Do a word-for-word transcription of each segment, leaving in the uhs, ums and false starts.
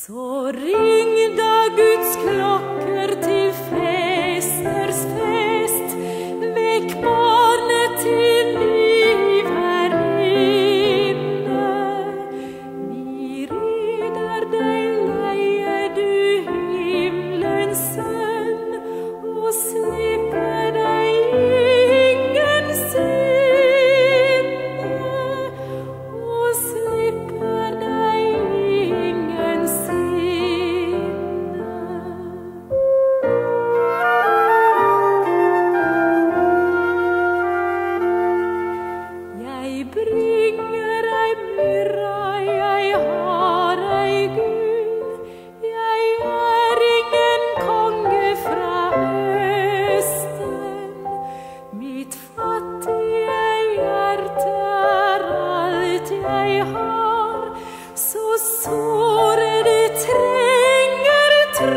Så ring da Guds klokker til festers fest, vekk barnet til liv her inne. Vi rider deg leie, du himmelens sønn, og slipper deg ingen sinne, og slipper deg ingen sinne. Jeg bringer ei myrra, jeg har ei gull, jeg er ingen konge fra Østen. Mitt fattige hjerte er alt jeg har, så såre det trenger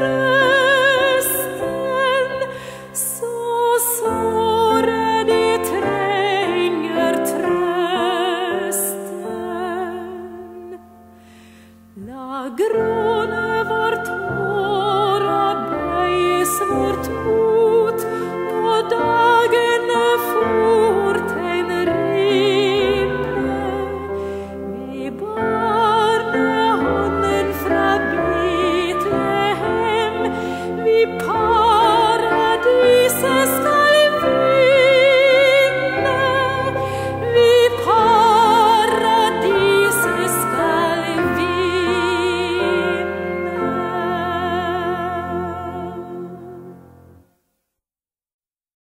trøsten, så såre det trenger trøsten. La grå